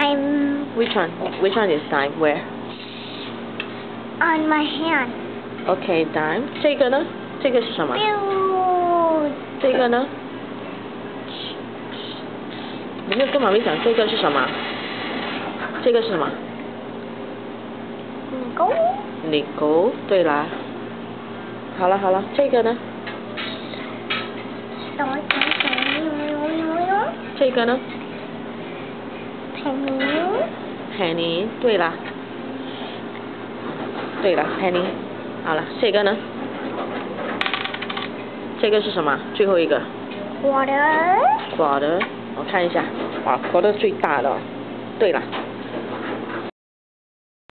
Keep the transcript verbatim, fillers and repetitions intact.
time. Which one? Which one is dime? Where? On my hand. Okay, dime. 这个呢？这个是什么？ Bill. 这个呢？你没有跟妈咪讲这个是什么？这个是什么 Go. ？Nickel。对啦。好了好了，这个呢？这个呢 Penny. ？Penny。对啦。对了 ，Penny。好了，这个呢？这个是什么？最后一个。 Quarter. Quarter。我看一下，哇，quarter 最大的哦。对了。